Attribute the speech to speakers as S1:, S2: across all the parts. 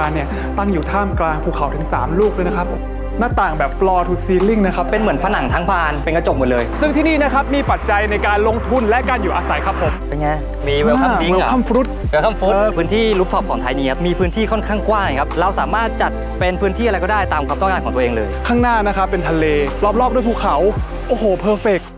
S1: การเนี่ยตั้งอยู่ท่ามกลางภูเขาถึง3ลูกเลยนะครับหน้าต่างแบบ floor to ceiling นะครับ
S2: เป็นเหมือนผนังทั้งบานเป็นกระจกหมดเลย
S1: ซึ่งที่นี่นะครับมีปัจจัยในการลงทุนและการอยู่อาศัยครับผม
S2: เป็นไงมี welcome drink เหรอ
S1: welcome fruit
S2: พื้นที่รูฟท็อปของไทยนี้มีพื้นที่ค่อนข้างกว้างครับเราสามารถจัดเป็นพื้นที่อะไรก็ได้ตามความต้องการของตัวเองเลย
S1: ข้างหน้านะครับเป็นทะเลรอบๆด้วยภูเขาโอ้โหเพอร์เฟกต์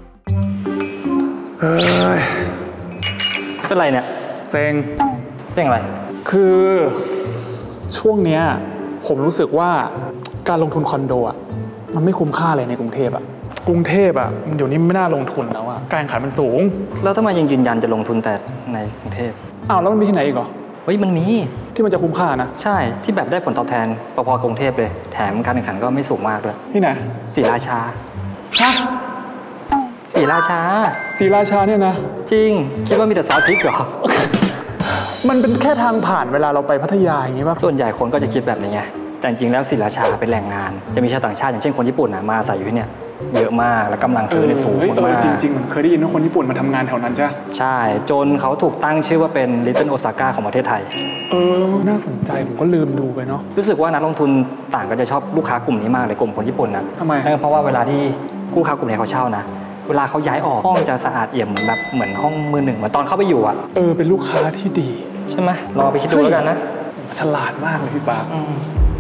S2: เป็นไรเนี่ย
S1: เซ็ง
S2: อะไร
S1: คือช่วงเนี้ยผมรู้สึกว่าการลงทุนคอนโดอ่ะมันไม่คุ้มค่าเลยในกรุงเทพอ่ะมันเดี๋ยวนี้ไม่น่าลงทุนแล้วอ่ะการแข่งขันมันสูง
S2: แล้วทำไมยังยืนยันจะลงทุนแต่ในกรุงเทพ
S1: แล้วมันมีที่ไหนอีกเหรอ
S2: เฮ้ยมันมี
S1: ที่มันจะคุ้มค่านะ
S2: ใช่ที่แบบได้ผลตอบแทนพอๆกรุงเทพเลยแถมการแข่งขันก็ไม่สูงมากด้วย
S1: ที่ไหน
S2: ศรีราชา
S1: ฮะ
S2: ศรีราชา
S1: เนี่ยนะ
S2: จริงคิดว่ามีแต่ซอสพริกเหรอ
S1: มันเป็นแค่ทางผ่านเวลาเราไปพัทยาอย่างนี้ป่ะ
S2: ส่วนใหญ่คนก็จะคิดแบบนี้ไงแต่จริงแล้วศรีราชาเป็นแหล่งงานจะมีชาวต่างชาติอย่างเช่นคนญี่ปุ่นมาอาศัยอยู่ที่เนี่ยเยอะมากและกำลังซื้อในสูงมาก
S1: จริงๆเคยได้ยินว่าคนญี่ปุ่นมาทำงานแถวนั้น
S2: ใช่จนเขาถูกตั้งชื่อว่าเป็น Little Osaka ของประเทศไทย
S1: น่าสนใจผมก็ลืมดูไปเนาะ
S2: รู้สึกว่านักลงทุนต่างก็จะชอบลูกค้ากลุ่มนี้มากเลยกลุ่มคนญี่ปุ่นนะ
S1: ทำไม
S2: เพราะว่าเวลาที่ลูกค้ากลุ่มนี้เขาเช่านะเวลาเขาย้ายออกห้องจะสะอาดเอี่ยมเหมือนห้องมือหนึ่งเหมือนตอนเข้าไปอยู่
S1: เป็นลูกค้าที่ดี
S2: ใช่ไหมลองไปคิดดูแล้วกันนะ
S1: ฉลาดมากเลยพี่ปาล์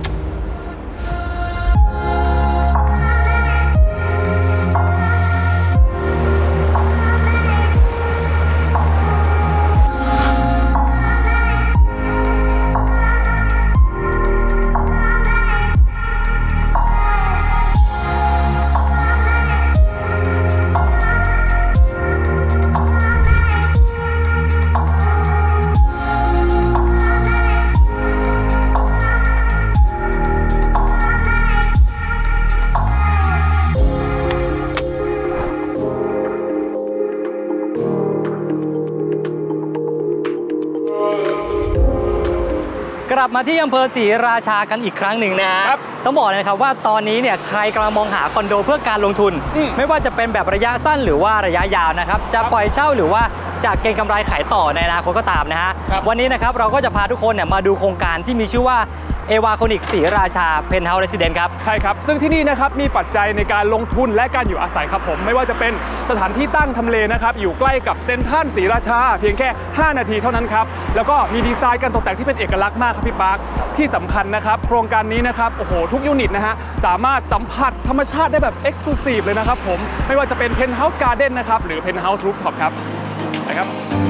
S2: กลับมาที่อำเภอศรีราชากันอีกครั้งหนึ่งนะฮะต้องบอกนะครับว่าตอนนี้เนี่ยใครกำลังมองหาคอนโดเพื่อการลงทุนไม่ว่าจะเป็นแบบระยะสั้นหรือว่าระยะยาวนะครับจะปล่อยเช่าหรือว่าจะเก็งกำไรขายต่อในอนาคตก็ตามนะฮะวันนี้นะครับเราก็จะพาทุกคนเนี่ยมาดูโครงการที่มีชื่อว่าเอวาคอนิกศรีราชาเพนท์เฮาส์เรสซิเดนต์ครับ
S1: ใช่ครับซึ่งที่นี่นะครับมีปัจจัยในการลงทุนและการอยู่อาศัยครับผมไม่ว่าจะเป็นสถานที่ตั้งทำเลนะครับอยู่ใกล้กับเซ็นทรัลศรีราชาเพียงแค่5นาทีเท่านั้นครับแล้วก็มีดีไซน์การตกแต่งที่เป็นเอกลักษณ์มากครับพี่ปาร์คที่สำคัญนะครับโครงการนี้นะครับโอ้โหทุกยูนิตนะฮะสามารถสัมผัสธรรมชาติได้แบบเอ็กซ์คลูซีฟเลยนะครับผมไม่ว่าจะเป็นเพนท์เฮาส์การ์เด้นนะครับหรือเพนท์เฮาส์รูฟท็อปครับนะครับ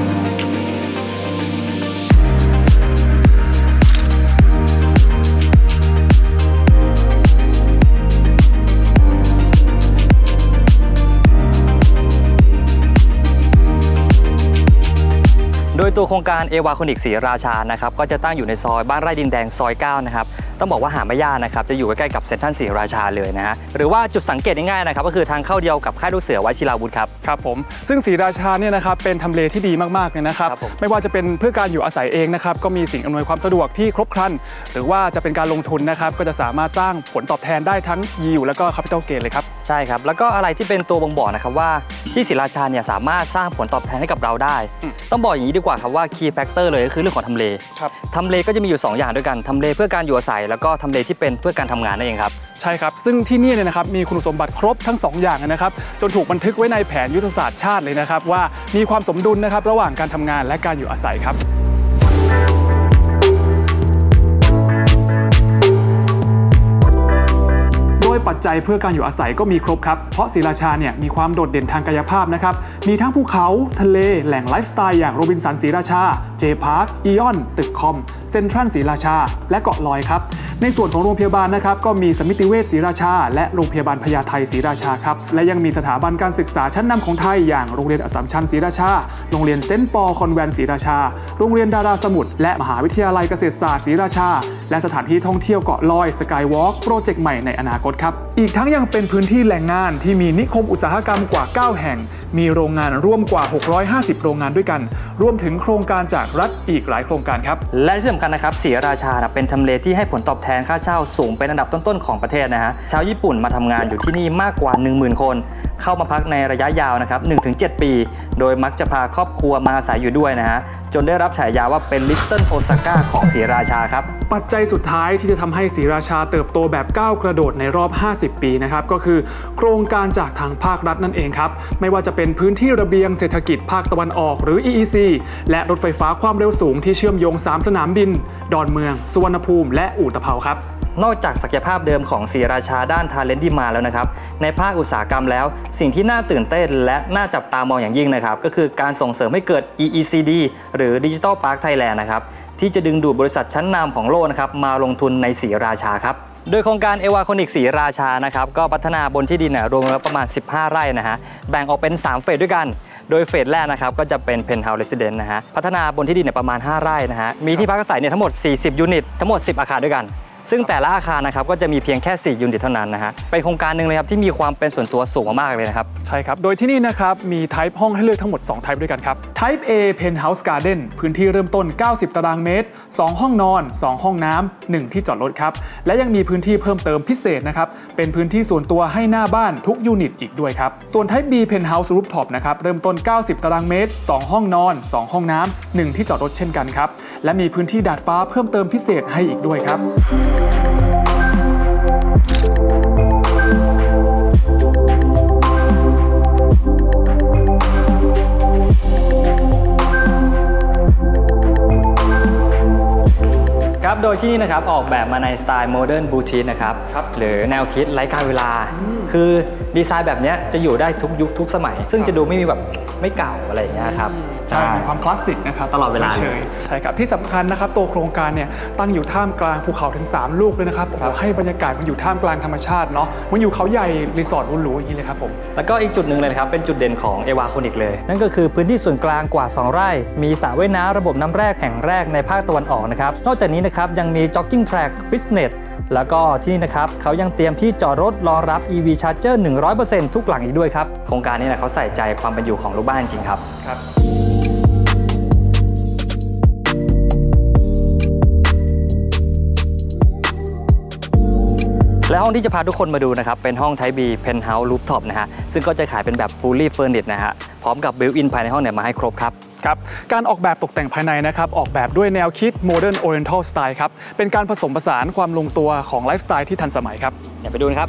S2: โดยตัวโครงการเอวาคอนิกศรีราชานะครับก็จะตั้งอยู่ในซอยบ้านไร่ดินแดงซอย9นะครับต้องบอกว่าหาไม่ยากนะครับจะอยู่ใกล้ๆกับเซ็นทรัลศรีราชาเลยนะฮะหรือว่าจุดสังเกตง่ายๆนะครับก็คือทางเข้าเดียวกับค่ายลูกเสือวชิราวุธครับ
S1: ผมซึ่งศรีราชาเนี่ยนะครับเป็นทำเลที่ดีมากๆเลยนะครับไม่ว่าจะเป็นเพื่อการอยู่อาศัยเองนะครับก็มีสิ่งอำนวยความสะดวกที่ครบครันหรือว่าจะเป็นการลงทุนนะครับก็จะสามารถสร้างผลตอบแทนได้ทั้งยิวแล้วก็แคปิตอลเกนเลยครับ
S2: ใช่ครับแล้วก็อะไรที่เป็นตัวบ่งบอกนะครับว่าที่ศรีราชาเนี่ยสามารถสร้างผลตอบแทนให้กับเราได้ต้องบอกอย่างนี้ดีกว่าครับว่า key factor เลยก็คือเรื่องของทำเลทำเลก็จะมีอยู่2อย่างด้วยกันทำเลเพื่อการอยู่อาศัยแล้วก็ทำเลที่เป็นเพื่อการทำงานนั่นเองครับ
S1: ใช่ครับซึ่งที่นี่เนี่ยนะครับมีคุณสมบัติครบทั้ง2อย่างนะครับจนถูกบันทึกไว้ในแผนยุทธศาสตร์ชาติเลยนะครับว่ามีความสมดุลนะครับระหว่างการทำงานและการอยู่อาศัยครับปัจจัยเพื่อการอยู่อาศัยก็มีครบครับเพราะศรีราชาเนี่ยมีความโดดเด่นทางกายภาพนะครับมีทั้งภูเขาทะเลแหล่งไลฟ์สไตล์อย่างโรบินสันศรีราชาเจพาร์คอีออนตึกคอมเซ็นทรัลศรีราชาและเกาะลอยครับในส่วนของโรงพยาบาลนะครับก็มีสมิติเวชศรีราชาและโรงพยาบาลพญาไทศรีราชาครับและยังมีสถาบันการศึกษาชั้นนำของไทยอย่างโรงเรียนอัสสัมชัญศรีราชาโรงเรียนเซนต์ปอลคอนแวนต์ศรีราชาโรงเรียนดาราสมุทรและมหาวิทยาลัยเกษตรศาสตร์ศรีราชาและสถานที่ท่องเที่ยวเกาะลอยสกายวอล์กโปรเจกต์ใหม่ในอนาคตครับอีกทั้งยังเป็นพื้นที่แหล่งงานที่มีนิคมอุตสาหกรรมกว่า9แห่งมีโรงงานร่วมกว่า650โรงงานด้วยกันรวมถึงโครงการจากรัฐอีกหลายโครงการครับ
S2: และที่สำคัญนะครับศรีราชาเป็นทำเลที่ให้ผลตอบแทนค่าเช่าสูงเป็นอันดับต้นๆของประเทศนะฮะชาวญี่ปุ่นมาทำงานอยู่ที่นี่มากกว่า 10,000 คนเข้ามาพักในระยะยาวนะครับ 1-7 ปี โดยมักจะพาครอบครัวมาอาศัยอยู่ด้วยนะฮะจนได้รับฉายาว่าเป็น Little Osaka ของศรีราชาครับ
S1: ปัจจัยสุดท้ายที่จะทำให้ศรีราชาเติบโตแบบก้าวกระโดดในรอบ 50 ปีนะครับก็คือโครงการจากทางภาครัฐนั่นเองครับไม่ว่าจะเป็นพื้นที่ระเบียงเศรษฐกิจภาคตะวันออกหรือ EEC และรถไฟฟ้าความเร็วสูงที่เชื่อมโยง3สนามบินดอนเมืองสุวรรณภูมิและอู่ตะเภาครับ
S2: นอกจากศักยภาพเดิมของศรีราชาด้าน Talent Demand แล้วนะครับในภาคอุตสาหกรรมแล้วสิ่งที่น่าตื่นเต้นและน่าจับตามองอย่างยิ่งนะครับก็คือการส่งเสริมให้เกิด EECD หรือ Digital Park Thailand นะครับที่จะดึงดูดบริษัทชั้นนำของโลกนะครับมาลงทุนในศรีราชาครับโดยโครงการเอวาคอนิกศรีราชานะครับก็พัฒนาบนที่ดินรวมแล้วประมาณ15 ไร่นะฮะแบ่งออกเป็น3เฟสด้วยกันโดยเฟสแรกนะครับก็จะเป็น Penthouse Residence นะฮะพัฒนาบนที่ดินประมาณ5 ไร่นะฮะมีที่พักอาศัยทั้งหมด40ยูนิตทั้งหมด10อาคารด้วยกันซึ่งแต่ละอาคารนะครับก็จะมีเพียงแค่4ยูนิตเท่านั้นนะฮะเป็นโครงการหนึ่งเลยครับที่มีความเป็นส่วนตัวสูงมากๆเลยนะครับ
S1: ใช่ครับโดยที่นี่นะครับมี Type ห้องให้เลือกทั้งหมด2 Type ด้วยกันครับ Type A Penthouse Garden พื้นที่เริ่มต้น90 ตารางเมตร2ห้องนอน2ห้องน้ำ1ที่จอดรถครับและยังมีพื้นที่เพิ่มเติมพิเศษนะครับเป็นพื้นที่ส่วนตัวให้หน้าบ้านทุกยูนิตอีกด้วยครับส่วน Type B Penthouse Rooftop นะครับเริ่มต้น90 ตารางเมตร2ห้องนอน2ห้องน้ำ1ที่จอดรถเช่นกันครับและมีพื้นที่ดาดฟ้าเพิ่มเติมพิเศษให้อีกด้วยครับ
S2: โดยที่นี่นะครับออกแบบมาในสไตล์โมเดิร์นบูติกนะครับหรือแนวคิดไร้การเวลาคือดีไซน์แบบนี้จะอยู่ได้ทุกยุคทุกสมัยซึ่งจะดูไม่มีแบบไม่เก่าอะไรอย่างเงี้ยครับ
S1: ใช่มีความคลาสสิกนะครับ
S2: ตลอดเวลา
S1: ใช่ครับที่สำคัญนะครับตัวโครงการเนี่ยตั้งอยู่ท่ามกลางภูเขาถึง3ลูกเลยนะครับให้บรรยากาศมันอยู่ท่ามกลางธรรมชาติเนาะมันอยู่เขาใหญ่รีสอร์ทหรูๆอย่างนี้เลยครับผม
S2: แล้วก็อีกจุดหนึ่งเลยครับเป็นจุดเด่นของเอวาคอนิกเลยนั่นก็คือพื้นที่ส่วนกลางกว่า2 ไร่มีสระว่ายน้ำระบบน้ำแร่แห่งแรกในภาคตะวันออกนะครับนอกจากนี้นะครับยังมีจ็อกกิ้งแทร็กฟิตเนสแล้วก็ที่นี่นะครับเขายังเตรียมที่จอดรถรองรับ EV Charger 100% ทุกหลังอีกด้วยครับโครงการนี้เขาใส่ใจความเป็นอยู่ของลูกบ้านจริงครับและห้องที่จะพาทุกคนมาดูนะครับเป็นห้อง Type B Penthouse Rooftop นะฮะซึ่งก็จะขายเป็นแบบ Fully Furnished นะฮะพร้อมกับ Built-in ภายในห้องเนี่ยมาให้ครบครับ
S1: การออกแบบตกแต่งภายในนะครับออกแบบด้วยแนวคิด Modern Oriental Style ครับเป็นการผสมผสานความลงตัวของไลฟ์สไตล์ที่ทันสมัยครับ
S2: เดี๋ยวไปดูนะครับ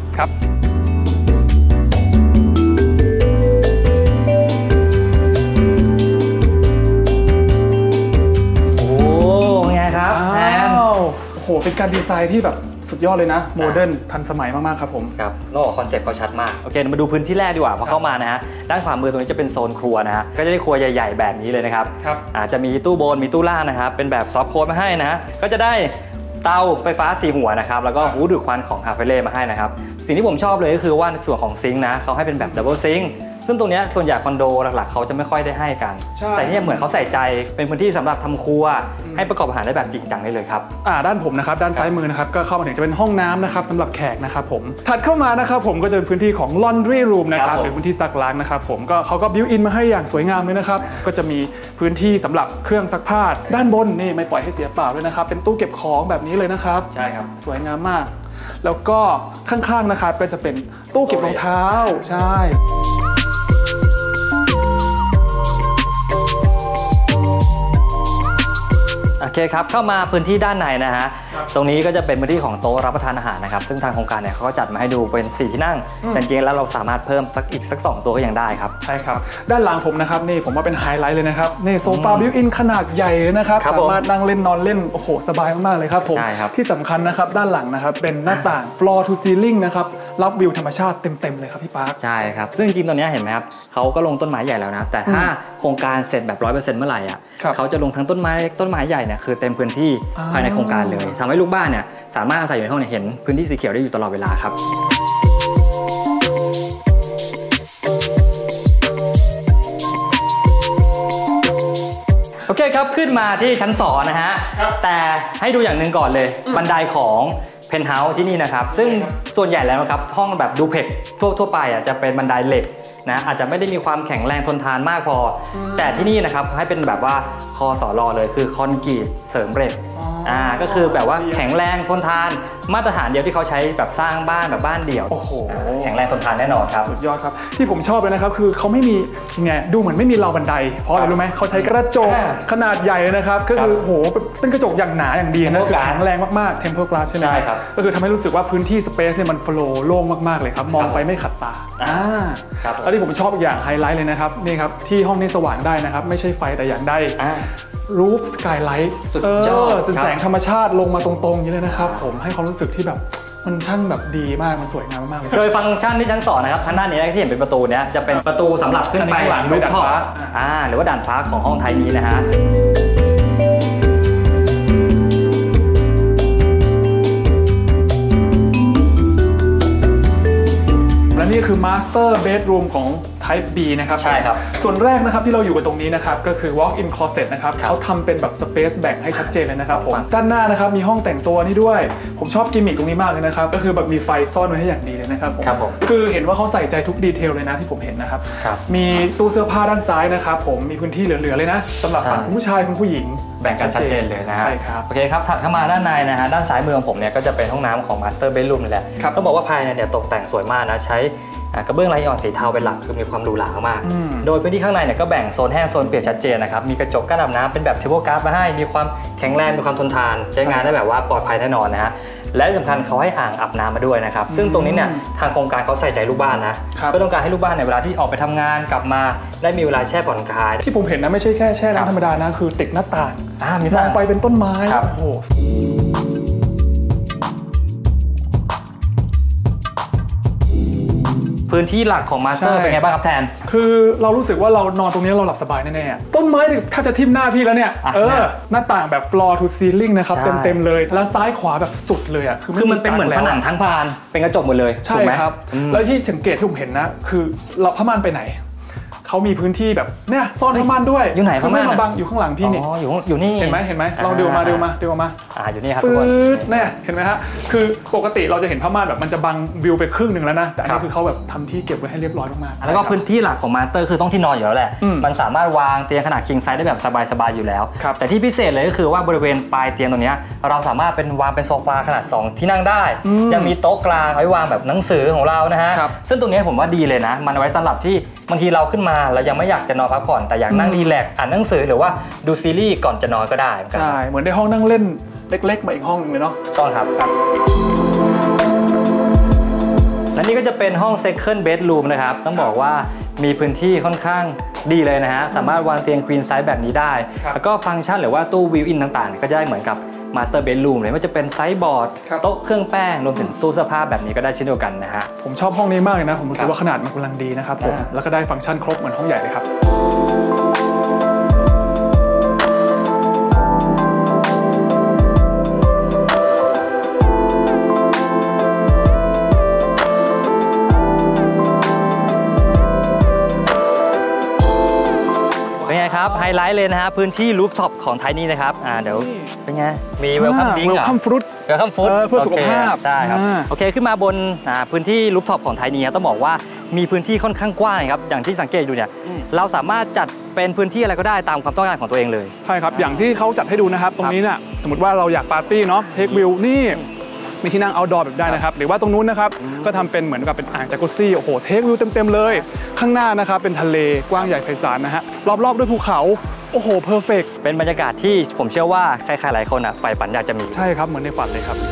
S2: โอ้ไงครับ
S1: โอ้โหเป็นการดีไซน์ที่แบบสุดยอดเลยนะโมเดิร์นทันสมัยมากๆครับผม
S2: ครับนอกคอนเซ็ปต์เขาชัดมากโอเคมาดูพื้นที่แรกดีกว่าพอเข้ามานะฮะด้านขวามือตรงนี้จะเป็นโซนครัวนะฮะก็จะได้ครัวใหญ่ๆแบบนี้เลยนะครับอาจจะมีตู้บนมีตู้ล่างนะครับเป็นแบบซอฟต์โค้ดมาให้นะก็จะได้เตาไฟฟ้า4 หัวนะครับแล้วก็หูดูดควันของฮาเฟเล่มาให้นะครับสิ่งที่ผมชอบเลยก็คือว่าในส่วนของซิงค์นะเขาให้เป็นแบบดับเบิลซิงค์ซึ่งตรงนี้ส่วนใหญ่คอนโดหลักๆเขาจะไม่ค่อยได้ให้กันแต่นี่เหมือนเขาใส่ใจเป็นพื้นที่สำหรับทำครัวให้ประกอบอาหารได้แบบจริงจังได้เลยครับ
S1: ด้านผมนะครับด้านซ้ายมือนะครับก็เข้ามาถึงจะเป็นห้องน้ำนะครับสำหรับแขกนะครับผมถัดเข้ามานะครับผมก็จะเป็นพื้นที่ของ laundry room นะครับหรือพื้นที่ซักล้างนะครับผมก็เขาก็บิวอินมาให้อย่างสวยงามเลยนะครับก็จะมีพื้นที่สำหรับเครื่องซักผ้าด้านบนนี่ไม่ปล่อยให้เสียเปล่าเลยนะครับเป็นตู้เก็บของแบบนี้เลยนะครับ
S2: ใช่ครับ
S1: สวยงามมากแล้วก็ข้างๆนะครับก็จะเป็นตู้เก็บรองเท้าใช่
S2: โอเคครับเข้ามาพื้นที่ด้านในนะฮะตรงนี้ก็จะเป็นพื้นที่ของโต๊ะรับประทานอาหารนะครับซึ่งทางโครงการเนี่ยเขาก็จัดมาให้ดูเป็น4 ที่นั่งแต่จริงๆแล้วเราสามารถเพิ่มอีกสัก2 ตัวก็ยังได้ครับ
S1: ใช่ครับด้านหลังผมนะครับนี่ผมว่าเป็นไฮไลท์เลยนะครับนี่โซฟาบิวอินขนาดใหญ่เลยนะครับสามารถนั่งเล่นนอนเล่นโอ้โหสบายมากๆเลยครับผมที่สำคัญนะครับด้านหลังนะครับเป็นหน้าต่าง floor to ceiling นะครับรับวิวธรรมชาติเต็มๆเลยครับพี่ปาร์ค
S2: ใช่ครับซึ่งจริงๆตอนนี้เห็นไหมครับเขาก็ลงต้นไม้ใหญ่แล้วนะแต่ถ้าโครงการเสร็จแบบ 100% เมื่อไหร่อ่ะเขาจะลงทั้งต้นไม้ใหญ่เนี่ยคือเต็มพื้นที่ภายในโครงการเลยทำให้ลูกบ้านเนี่ยสามารถอาศัยอยู่ในห้องเห็นพื้นที่สีเขียวได้อยู่ตลอดเวลาครับโอเคครับขึ้นมาที่ชั้น2นะฮะแต่ให้ดูอย่างหนึ่งก่อนเลยบันไดของเพนท์เฮาส์ที่นี่นะครับซึ่งส่วนใหญ่แล้วนะครับห้องแบบดูเพล็กทั่วไปอ่ะจะเป็นบันไดเหล็กนะอาจจะไม่ได้มีความแข็งแรงทนทานมากพอแต่ที่นี่นะครับให้เป็นแบบว่าคอสอรอเลยคือคอนกรีตเสริมเหล็กก็คือแบบว่าแข็งแรงทนทานมาตรฐานเดียวที่เขาใช้แบบสร้างบ้านแบบบ้านเดี่ยว
S1: โอ้โห
S2: แข็งแรงทนทานแน่นอนครับ
S1: สุดยอดครับที่ผมชอบเลยนะครับคือเขาไม่มีไงดูเหมือนไม่มีราวบันไดเพราะอะไรรู้ไหมเขาใช้กระจกขนาดใหญ่เลยนะครับก็คือโหเป็นกระจกอย่างหนาอย่างดีนะแข็งแรงมากๆ Tempered Glass ใช่ไหมครับก็คือทำให้รู้สึกว่าพื้นที่สเปซเนี่ยมันโฟลว์โล่งมากๆเลยครับมองไปไม่ขัดตาแล้วที่ผมชอบอีกอย่างไฮไลท์เลยนะครับนี่ครับที่ห้องนี้สว่างได้นะครับไม่ใช่ไฟแต่อย่างใดรูฟสกายไลท์สุดยอดจนแสงธรรมชาติลงมาตรงๆอย่างนี้เลยนะครับผมให้ความรู้สึกที่แบบมันช่างแบบดีมากมันสวยงามมากเลย
S2: โดยฟังก์ชันที่ชั้น2นะครับทางด้านนี้ที่เห็นเป็นประตูเนี้ยจะเป็นประตูสำหรับขึ้นไปหลังรูฟท็อปหรือว่าด่านฟ้าของห้องไทยนี้นะฮะ
S1: และนี่คือ Master Bedroom ของ Type B นะครับ
S2: ใช่ครับ
S1: ส่วนแรกนะครับที่เราอยู่กันตรงนี้นะครับก็คือ Walk-in Closet นะครับเขาทำเป็นแบบ Space แบ่งให้ชัดเจนเลยนะครับผมด้านหน้านะครับมีห้องแต่งตัวนี่ด้วยผมชอบกิมมิคตรงนี้มากเลยนะครับก็คือแบบมีไฟซ่อนไว้ให้อย่างดีเลยนะครับผมคือเห็นว่าเขาใส่ใจทุกดีเทลเลยนะที่ผมเห็นนะครับมีตู้เสื้อผ้าด้านซ้ายนะครับผมมีพื้นที่เหลือๆเลยนะสำหรับคุณผู้ชายคุณผู้หญิง
S2: แบ่งกันชัดเจนเลยนะฮะ
S1: ใช่ครับ
S2: โอเคครับถัดเข้ามาด้านในนะฮะด้านซ้ายมือของผมเนี่ยก็จะเป็นห้องน้ำของ Master Bedroom นี่แหละต้องบอกว่าภายในเนี่ยตกแต่งสวยมากนะใช้กระเบื้องลายอ่อนสีเทาเป็นหลักคือมีความหรูหรามากโดยพื้นที่ข้างในเนี่ยก็แบ่งโซนแห้งโซนเปียกชัดเจนนะครับมีกระจกกั้นอาบน้ำเป็นแบบเทเบิลการ์ดมาให้มีความแข็งแรงมีความทนทานใช้งานได้แบบว่าปลอดภัยแน่นอนนะฮะและสำคัญเขาให้อ่างอาบน้ำมาด้วยนะครับซึ่งตรงนี้เนี่ยทางโครงการเขาใส่ใจลูกบ้านนะก็ต้องการให้ลูกบ้านในเวลาที่ออกไปทำงานกลับมาได้มีเวลาแช่ผ่อนคลาย
S1: ที่ผมเห็นนะไม่ใช่แค่แช่น้ำธรรมดานะคือติดหน้าต่างมองไปเป็นต้นไม้โอ้โห
S2: พื้นที่หลักของมาสเตอร์เป็นไงบ้างครับแทน
S1: คือเรารู้สึกว่าเรานอนตรงนี้เราหลับสบายแน่ๆต้นไม้ถ้าจะทิ่มหน้าพี่แล้วเนี่ยหน้าต่างแบบ floor to ceiling นะครับเต็มเลยแล้วซ้ายขวาแบบสุดเลยอ่ะ
S2: คือมันเป็นเหมือนผนังทั้งบานเป็นกระจกหมดเลย
S1: ใช่ครับแล้วที่สังเกตที่ผมเห็นนะคือเราผ้าม่านไปไหนเขามีพื้นที่แบบเนี่ยซ่อนผ้าม่านด้วย
S2: อยู่ไหนผ้าม่าน
S1: บังอยู่ข้างหลังพี่นี่
S2: อยู่นี่
S1: เห็นไหมลองดูมาอยู่
S2: นี่ครับ
S1: ทุกคนเนี่ยเห็นไหมฮะคือปกติเราจะเห็นผ้าม่านแบบมันจะบังวิวไปครึ่งหนึ่งแล้วนะแต่อันนี้คือเขาแบบทำที่เก็บไว้ให้เรียบร้อยมาก
S2: ๆแล้วก็พื้นที่หลักของมาสเตอร์คือต้องที่นอนอยู่แล้วแหละมันสามารถวางเตียงขนาด king size ได้แบบสบายๆอยู่แล้วแต่ที่พิเศษเลยก็คือว่าบริเวณปลายเตียงตรงนี้เราสามารถเป็นวางเป็นโซฟาขนาด2ที่นั่งได้ยังมีโต๊ะกลางไว้วางแบบหนังสือของเรานะฮะซึ่งตรงนี้ผมว่าดีเลยนะมันไว้สำหรับที่บางทีเราขึ้นมาเรายังไม่อยากจะนอนพักผ่อนแต่อยากนั่งรีแลกซ์อ่านหนังสือหรือว่าดูซีรีส์ก่อนจะนอนก็ได้
S1: ใช่เหมือนได้ห้องนั่งเล่นเล็กๆมาอีกห้องนึงเลยเนาะ
S2: ต้องครับและนี่ก็จะเป็นห้อง second bedroom นะครับต้องบอกว่ามีพื้นที่ค่อนข้างดีเลยนะฮะสามารถวางเตียง queen size แบบนี้ได้แล้วก็ฟังก์ชันหรือว่าตู้ built-in ต่างๆก็จะได้เหมือนกับ master bedroom เลยว่าจะเป็นไซส์บอร์ดโต๊ะเครื่องแป้งรวมถึงตู้เสื้อผ้าแบบนี้ก็ได้เช่นเดียวกันนะฮะ
S1: ผมชอบห้องนี้มากเลยนะผมรู้สึกว่าขนาดมันกำลังดีนะครับผมแล้วก็ได้ฟังก์ชันครบเหมือนห้องใหญ่เลยครับ
S2: ครับไฮไลท์เลยนะฮะพื้นที่รูฟท็อปของไทยนี่นะครับเดี๋ยวเป็นไงมีเวลคัมดิ้งเหรอ
S1: Welcome Fruit เพื่อสุขภาพ
S2: ได้ครับโอเคขึ้นมาบนพื้นที่รูฟท็อปของไทยนี่ต้องบอกว่ามีพื้นที่ค่อนข้างกว้างครับอย่างที่สังเกตอยู่เนี่ยเราสามารถจัดเป็นพื้นที่อะไรก็ได้ตามความต้องการของตัวเองเลย
S1: ใช่ครับอย่างที่เขาจัดให้ดูนะครับตรงนี้เนี่ยสมมติว่าเราอยากปาร์ตี้เนาะเทควิวนี่มีที่นั่ง outdoor แบบได้นะครับหรือว่าตรงนู้นนะครับก็ทำเป็นเหมือนกับเป็นอ่างจากุซซี่โอ้โหเทควิวเต็มๆเลยข้างหน้านะครับเป็นทะเลกว้างใหญ่ไพศาลนะฮะรอบๆด้วยภูเขาโอ้โหเพอร์เฟกต์
S2: เป็นบรรยากาศที่ผมเชื่อว่าใครๆหลายคนใฝ่ฝันอยากจะมี
S1: ใช่ครับเหมือนในฝันเลยครับ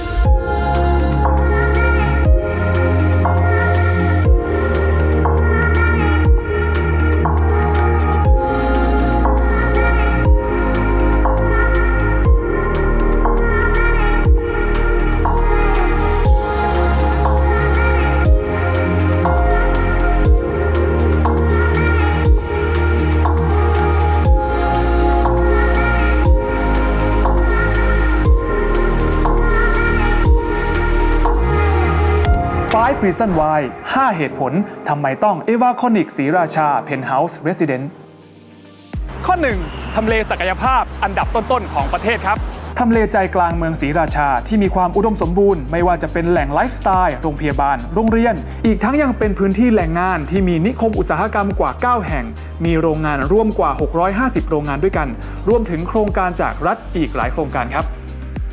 S1: 5 Reasons Why 5 เหตุผลทำไมต้อง Evaconic ศรีราชา Penthouse Residence ข้อ 1. ทำเลศักยภาพอันดับต้นๆของประเทศครับทำเลใจกลางเมืองศรีราชาที่มีความอุดมสมบูรณ์ไม่ว่าจะเป็นแหล่งไลฟ์สไตล์โรงพยาบาลโรงเรียนอีกทั้งยังเป็นพื้นที่แหล่งงานที่มีนิคมอุตสาหกรรมกว่า 9 แห่งมีโรงงานร่วมกว่า650โรงงานด้วยกันรวมถึงโครงการจากรัฐอีกหลายโครงการครับ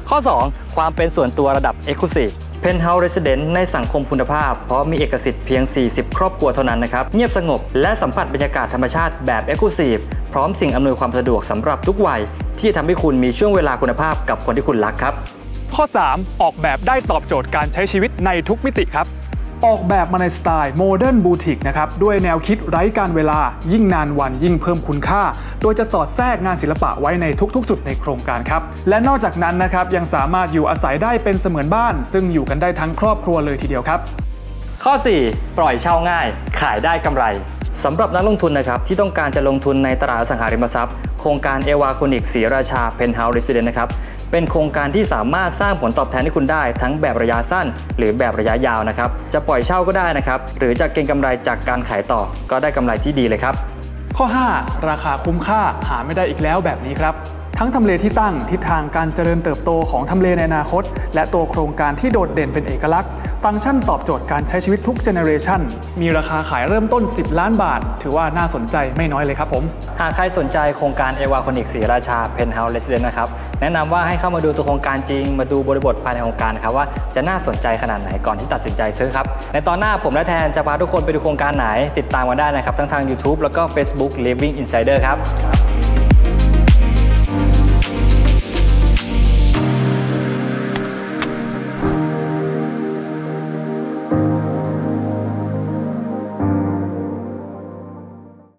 S2: ข้อ 2 ความเป็นส่วนตัวระดับ Exclusive Penthouse Residence ในสังคมคุณภาพเพราะมีเอกสิทธิ์เพียง 40 ครอบครัวเท่านั้นนะครับเงียบสงบและสัมผัสบรรยากาศธรรมชาติแบบ Exclusive พร้อมสิ่งอำนวยความสะดวกสำหรับทุกวัยที่จะทำให้คุณมีช่วงเวลาคุณภาพกับคนที่คุณรักครับ
S1: ข้อ 3 ออกแบบได้ตอบโจทย์การใช้ชีวิตในทุกมิติครับออกแบบมาในสไตล์โมเดิร์นบูติกนะครับด้วยแนวคิดไร้การเวลายิ่งนานวันยิ่งเพิ่มคุณค่าโดยจะสอดแทรกงานศิลปะไว้ในทุกๆจุดในโครงการครับและนอกจากนั้นนะครับยังสามารถอยู่อาศัยได้เป็นเสมือนบ้านซึ่งอยู่กันได้ทั้งครอบครัวเลยทีเดียวครับ
S2: ข้อ 4 ปล่อยเช่าง่ายขายได้กำไรสำหรับนักลงทุนนะครับที่ต้องการจะลงทุนในตลาดอสังหาริมทรัพย์โครงการเอวาโคนิกศรีราชา Penthouse Residence นะครับเป็นโครงการที่สามารถสร้างผลตอบแทนให้คุณได้ทั้งแบบระยะสั้นหรือแบบระยะยาวนะครับจะปล่อยเช่าก็ได้นะครับหรือจะเก็งกำไรจากการขายต่อก็ได้กำไรที่ดีเลยครับ
S1: ข้อ 5 ราคาคุ้มค่าหาไม่ได้อีกแล้วแบบนี้ครับทั้งทำเลที่ตั้งทิศทางการเจริญเติบโตของทำเลในอนาคตและตัวโครงการที่โดดเด่นเป็นเอกลักษณ์ฟังก์ชันตอบโจทย์การใช้ชีวิตทุกเจเนอเรชันมีราคาขายเริ่มต้น10 ล้านบาทถือว่าน่าสนใจไม่น้อยเลยครับผม
S2: หากใครสนใจโครงการเอวาโคนิกศรีราชา Penthouse Residence นะครับแนะนำว่าให้เข้ามาดูตัวโครงการจริงมาดูบริบทภายในโครงการนะครับว่าจะน่าสนใจขนาดไหนก่อนที่ตัดสินใจซื้อครับในตอนหน้าผมและแทนจะพาทุกคนไปดูโครงการไหนติดตามกันได้นะครับทั้งทาง YouTube แล้วก็ Facebook Living Insider ครับ